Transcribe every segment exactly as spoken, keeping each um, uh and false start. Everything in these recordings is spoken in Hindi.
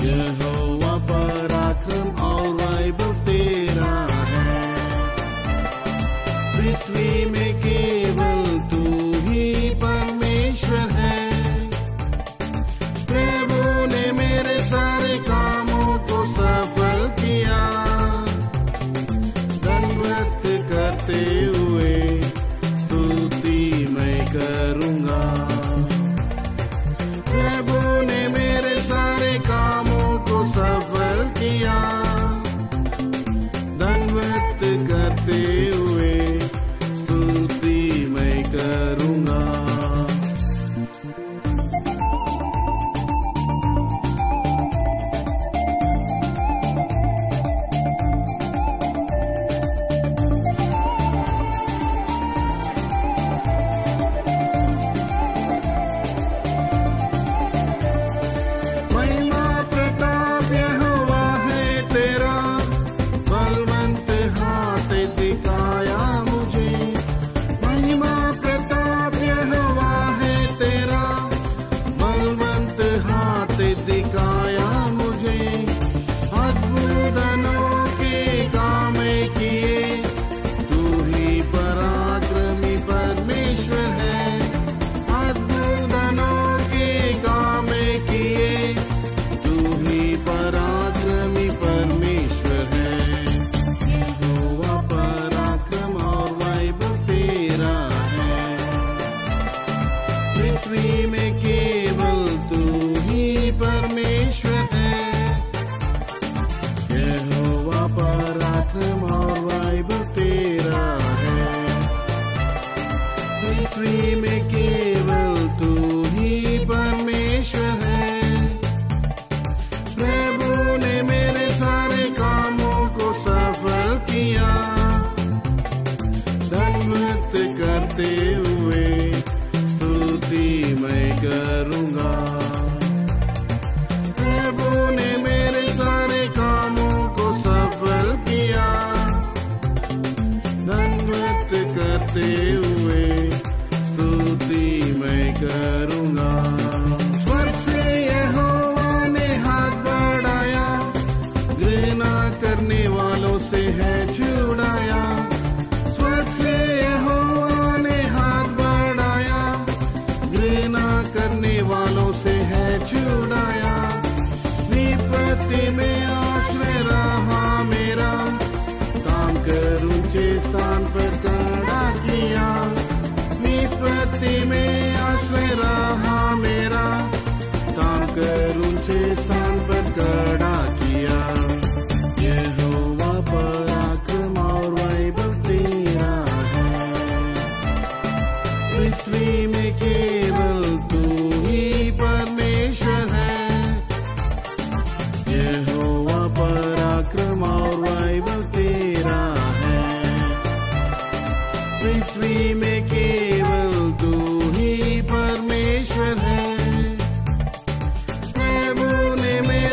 यहोवा पराक्रम और वैभव तेरा है। पृथ्वी में केवल तू ही परमेश्वर है। प्रभु ने मेरे सारे कामों को सफल किया। दंडवत करते हुए स्तुति मैं करूंगा। प्रभु ने मेरे सारे कामों को सफल किया। दंडवत करते हुए स्तुति मैं करूंगा। महिमा प्रताप यहोवा है तेरा, बलवंत हाथ दिखाया मुझे। महिमा प्रताप यहोवा है तेरा, बलवंत हाथ दिखाया मुझे। अद्भुत अनोखे काम किए, तू ही पराक्रमी परमेश्वर है। अद्भुत अनोखे काम किए, तू ही पराक्रमी परमेश्वर है। यहोवा पराक्रम और वैभव तेरा है। पृथ्वी में केवल तू ही परमेश्वर है। यहोवा पराक्रम और वैभव तेरा है। पृथ्वी में केवल तू ही परमेश्वर है। प्रभु ने मेरे सारे कामों को सफल किया। दंडवत करते हुए स्तुति मैं करूंगा। प्रभु ने मेरे सारे कामों को सफल किया। दंडवत करते हुए स्तुति मैं करूंगा। स्वर्ग से यहोवा ने हाथ बढ़ाया, घृणा करने वालों से है छुड़ाया। स्वर्ग से यहोवा ने हाथ बढ़ाया, घृणा करने वालों से है छुड़ाया। विपत्ति में आश्रय रहा मेरा, काम कर ऊंचे स्थान पर खड़ा किया। विपत्ति में आश्रय रहा मेरा, काम कर ऊंचे स्थान पर खड़ा किया। यहोवा पराक्रम और वैभव तेरा है। पृथ्वी में केवल तू ही परमेश्वर है। यहोवा पराक्रम और वैभव तेरा है। पृथ्वी में केवल तू ही परमेश्वर है। प्रभु ने मेरे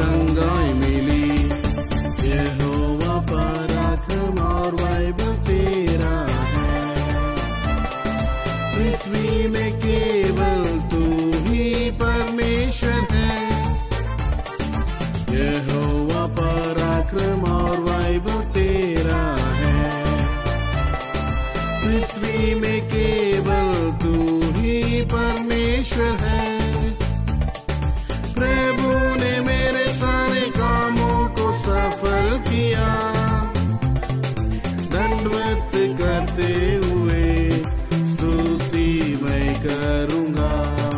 रंगाई मिली। यहोवा पराक्रम और वैभव तेरा है, पृथ्वी में केवल तू ही परमेश्वर है। यहोवा पराक्रम और वैभव तेरा है, पृथ्वी में केवल तू ही परमेश्वर है। प्रभु ने मेरे सारे कामों को सफल किया, दंडवत करते हुए स्तुति मैं करूंगा।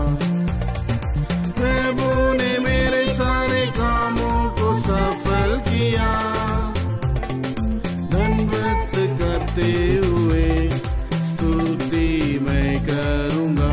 प्रभु ने मेरे सारे कामों को सफल किया, दंडवत करते हुए स्तुति मैं करूंगा।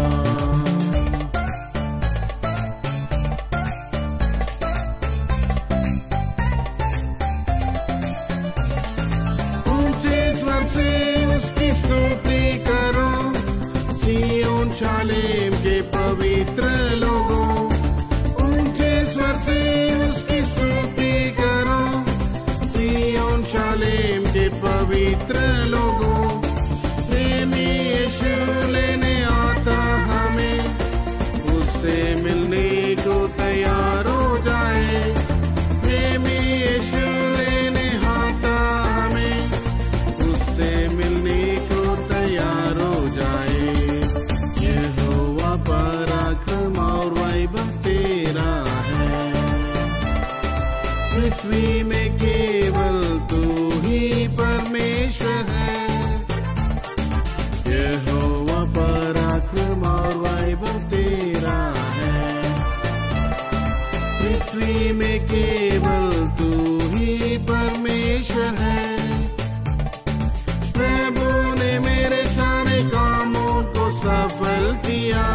ऊंचे स्वर से उसकी स्तुति करो, सिय्योन शालेम के पवित्र लोगों। ऊंचे स्वर से उसकी स्तुति करो, सिय्योन शालेम के पवित्र लोगों। प्रेमी यीशु लेने आता हमें, उससे मिलने को तैयार हो जाए। प्रेमी यीशु लेने आता हमें, उससे मिलने को तैयार हो जाए। यहोवा पराक्रम और वैभव तेरा है, पृथ्वी में केवल तू ही परमेश्वर है। यहोवा पराक्रम और वैभव तेरा है, पृथ्वी में केवल तू ही परमेश्वर है। प्रभु ने मेरे सारे कामों को सफल किया,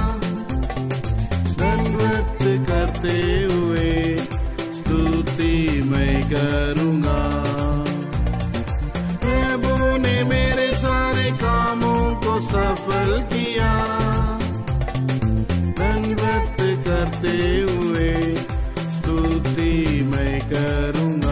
दंडवत करते हुए स्तुति मैं करूंगा। प्रभु ने मेरे सारे कामों को सफल किया, दंडवत करते हुए स्तुति मैं करूंगा।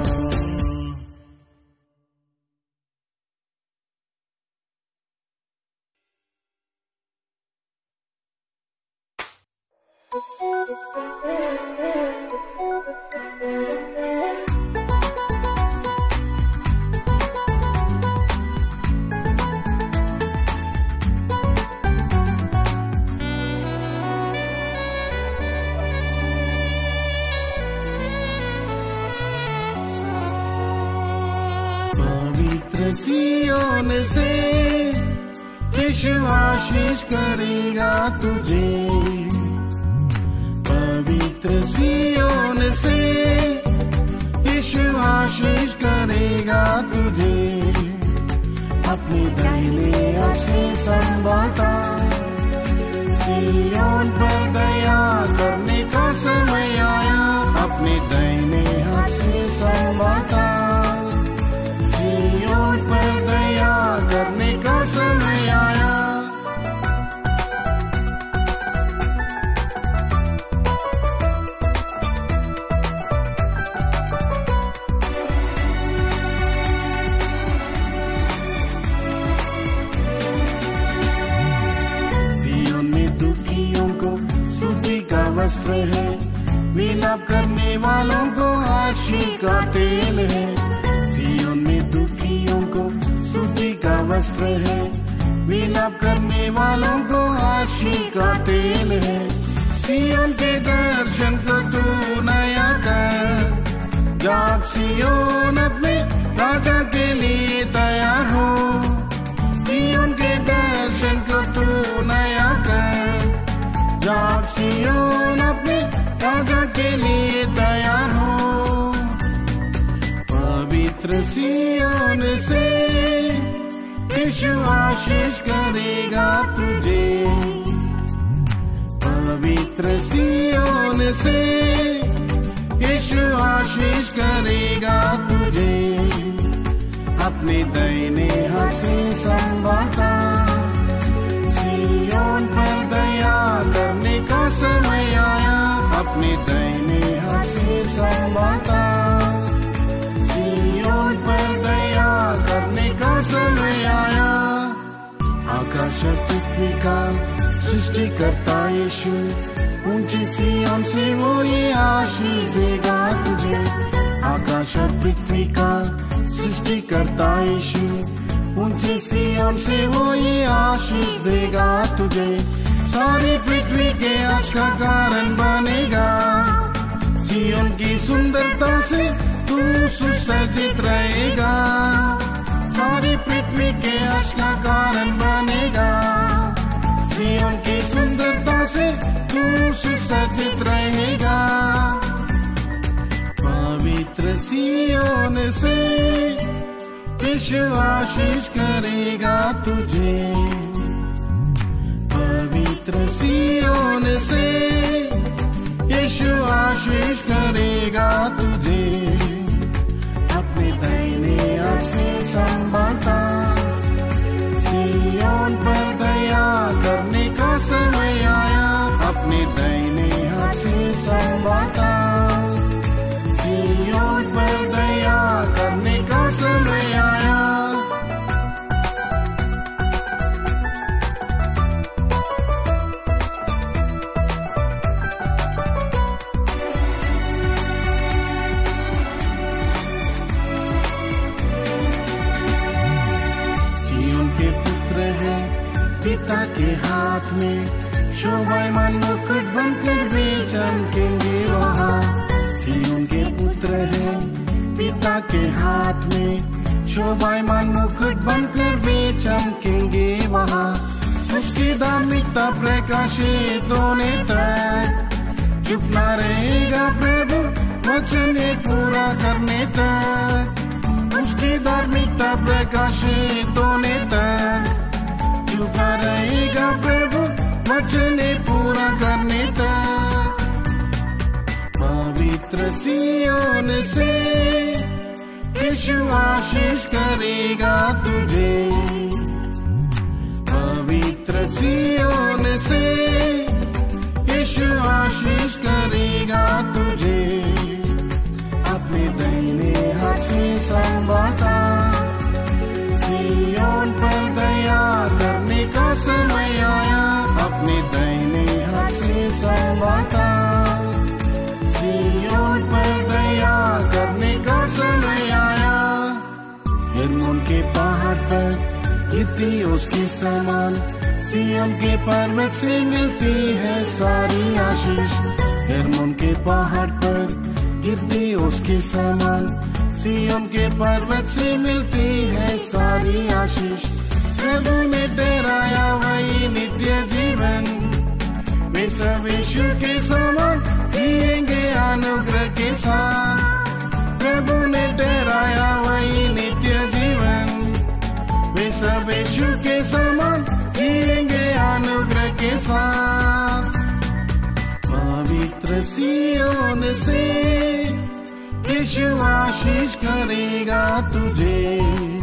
पवित्र सिय्योन से यीशु आशीष करेगा तुझे। पवित्र सिय्योन से यीशु आशीष करेगा तुझे। अपने दाहिने हाथ से संभालता, सिय्योन पर दया करने का समय आया। अपने दाहिने हाथ से संभालता, सिय्योन पर दया करने का समय आया। सिय्योन में दुखियों को स्तुति का वस्त्र है, विलाप करने वालों को आशीष का तेल है। सिय्योन में दुखियों को स्तुति का वस्त्र है, विलाप करने वालों को आशीष का तेल है। सिय्योन के दर्शन को तू नया कर, जाग सिय्योन अपने राजा के लिए तैयार हो। सिय्योन के दर्शन को तू नया कर, जाग सिय्योन अपने राजा के लिए तैयार हो। पवित्र सिय्योन से यीशु आशीष करेगा तुझे। पवित्र सिय्योन से यीशु आशीष करेगा तुझे। अपने दाहिने हाथ से संभालता, सिय्योन पर दया करने का समय आया। अपने दाहिने हाथ हक से संभालता। सिय्योन पर दया करने का समय आया। आकाश पृथ्वी का सृष्टि करता यीशु, ऊंची सिय्योन से वो ये आशीष देगा तुझे। आकाश पृथ्वी का सृष्टि करता यीशु, ऊंची सिय्योन से वो ये आशीष देगा तुझे। सारी पृथ्वी के हर्ष का कारण बनेगा। सिय्योन की सुंदरता से तू सुसज्जित रहेगा। सारी पृथ्वी के हर्ष का कारण बनेगा। सिय्योन की सुंदरता से तू सुसज्जित रहेगा। पवित्र सिय्योन से यीशु आशीष करेगा तुझे। पवित्र सिय्योन से यीशु आशीष करेगा तुझे। अपने दाहिने हाथ से संभालता। सिय्योन पर दया करने का समय आया। अपने दाहिने हाथ से संभालता। सिय्योन पर दया करने का समय आया। पिता के हाथ में शोभायमान मुकुट बनकर वे चमकेंगे वहाँ। सिय्योन के पुत्र हैं पिता के हाथ में शोभायमान मुकुट बनकर वे चमकेंगे वहाँ। उसकी धार्मिकता प्रकाशित होने तक चुप न रहेगा प्रभु वचन पूरा करने तक। उसकी धार्मिकता प्रकाशित होने तक चुपा रहेगा प्रभु वचन पूरा करने तक। पवित्र सिय्योन से यीशु आशीष करेगा तुझे। पवित्र सिय्योन से यीशु आशीष करेगा तुझे। अपने दाहिने हाथ से संभालता। सिय्योन पर दया करने का समय आया। अपने दाहिने हाथ से संभालता। सिय्योन पर दया करने का समय आया। हेर्मोन के पहाड़ पर गिरती उसके समान। सिय्योन के पर्वत से मिलती है सारी आशीष। हेर्मोन के पहाड़ पर गिरती उसके समान। सिय्योन के पर्वत से मिलती है सारी आशीष। प्रभु ने ठहराया वही नित्य जीवन। वे सब यीशु के समान जिएंगे अनुग्रह के साथ। प्रभु ने ठहराया वही नित्य जीवन। वे सब यीशु के समान जिएंगे अनुग्रह के साथ। पवित्र सिय्योन से यीशु आशीष करेगा तुझे।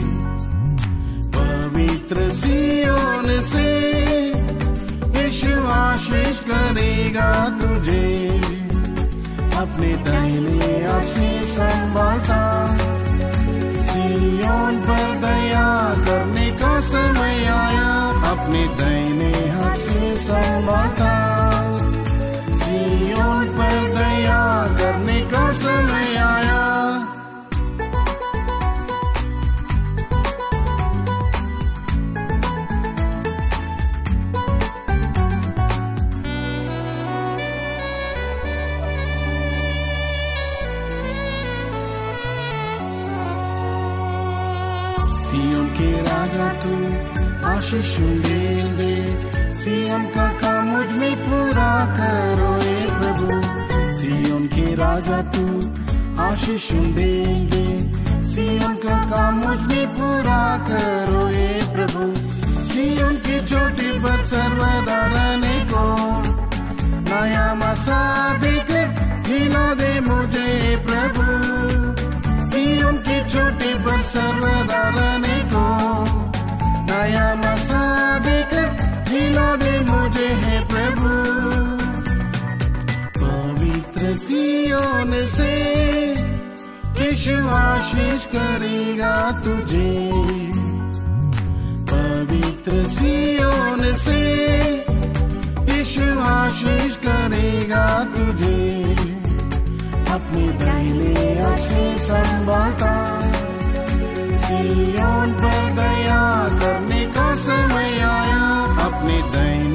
पवित्र सिय्योन से यीशु आशीष करेगा तुझे। अपने दाहिने हाथ से संभालता। सिय्योन पर दया करने का समय आया। अपने दाहिने हाथ से संभालता। सिय्योन पर दया करने का समय आया। सिय्योन के राजा तू आशीष उंडेल दे। सिय्योन का काम मुझ में पूरा करो ए प्रभु। सिय्योन के राजा तू आशीष उंडेल दे। सिय्योन का काम मुझ में पूरा करो ए प्रभु। सिय्योन की चोटी पर सर्वदा रहने को नया मसा देकर जिला दे मुझे प्रभु। सिय्योन की चोटी पर सर्वदा रहने को नया मसा देकर जिला दे मुझे है प्रभु। पवित्र सियोन से यीशु आशीष करेगा तुझे। पवित्र सियोन से यीशु आशीष करेगा तुझे। अपने दाहिने हाथ से संभालता, सियोन पर दया करने का समय आया। अपने दाहिने